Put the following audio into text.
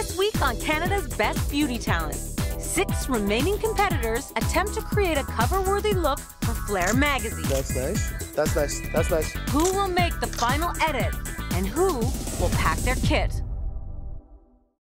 This week on Canada's Best Beauty Talent, 6 remaining competitors attempt to create a cover-worthy look for Flair magazine. That's nice. That's nice. That's nice. Who will make the final edit and who will pack their kit?